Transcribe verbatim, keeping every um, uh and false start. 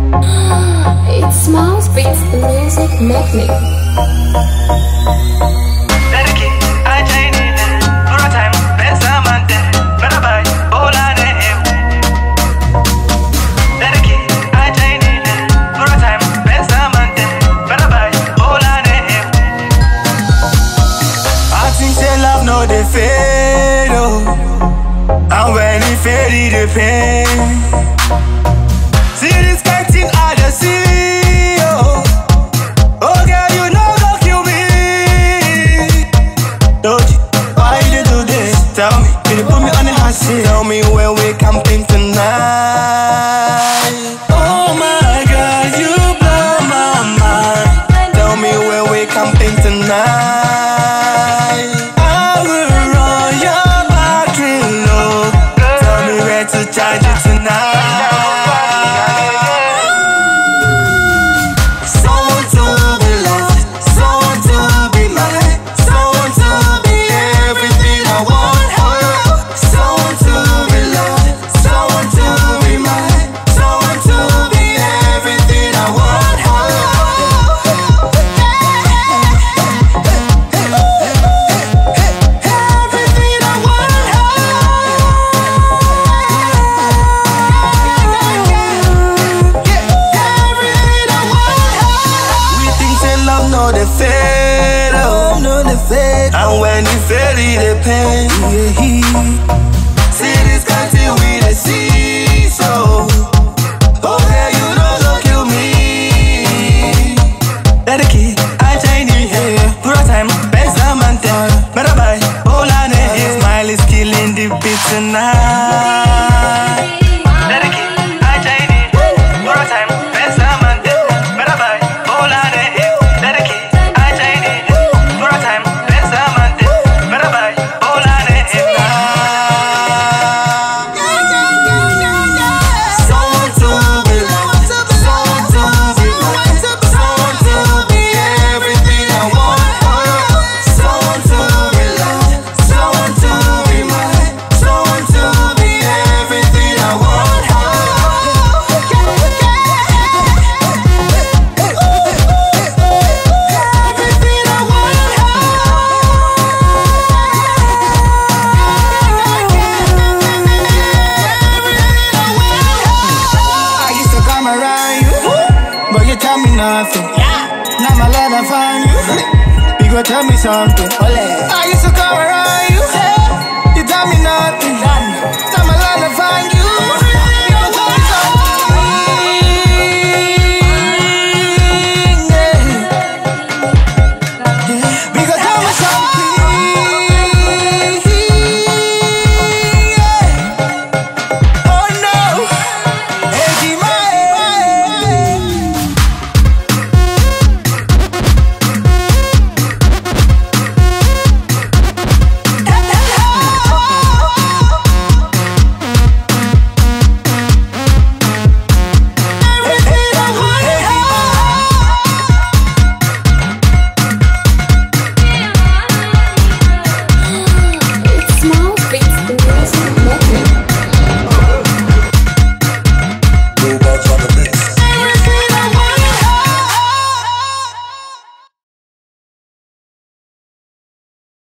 It's Mouse Beats the Music Magnet. No, they fade, oh. And when it fade, it pain. See this kind thing I just see, oh. Oh girl, you know go kill me. Don't you? Why you do this? Tell me, can you put me on the hot seat? Tell me where we camping tonight. Oh my God, you blow my mind. Tell me where we camping tonight. Charge you tonight. Someone to be loved, someone to be mine, someone to be everything I want. Someone to be loved, someone to be mine, someone to be everything I want. Everything I want. No, they fade, oh, no, they fade. And when you fade, they pain. Yeah. See this country we the see, so oh yeah, you don't go kill me. Let the kid, I Chinese, yeah. Pura time, best diamante. Better buy, all I need. His smile is killing the beat tonight. Let the kid, I Chinese, pura time, best diamante. Better buy, all I need. Nothing. Yeah. Now my love I find you. You go tell me something. Ole. I used to come around you. You tell me nothing.